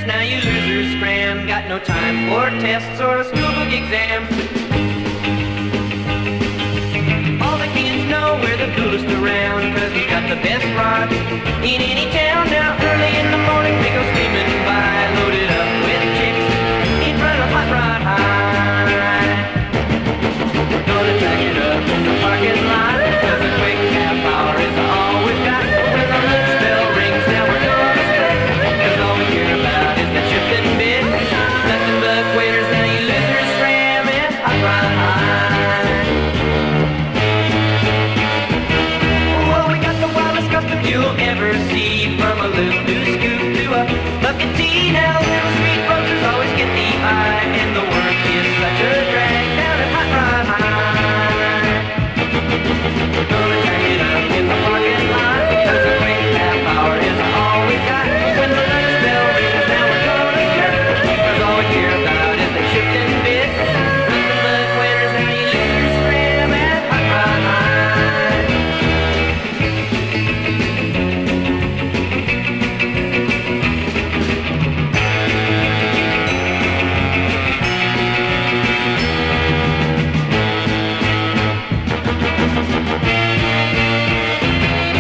winners, now you losers scram. Got no time for tests or a school book exam. All the kids know we're the coolest around, 'cause we got the best rod in any town. Now early in the morning we go steaming by, loaded up with chicks in front of Hot Rod High. We're gonna track it up in the parking lot, 'cause a quick half hour is all we've got. When the lunch bell rings, now we're gonna split, 'cause all we care about is that shifting bit. Nothing but waiters, now you losers scram at Hot Rod High. Oh, we got the wildest custom you'll ever see, from a little scoop to a bucket tea. Now little street brokers always get the eye, and the work is such a drag down at Hot Rod High. We're gonna track it up in the parking lot, because a quick half hour is all we got. When the lunch bell rings, now we're gonna skirt, 'cause all we care about is the shifting bit. Nothing but winners, now you losers scram at Hot Rod High.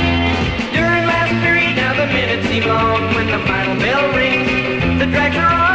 During last period, now the minutes seem long. When the final bell rings, the drags are on.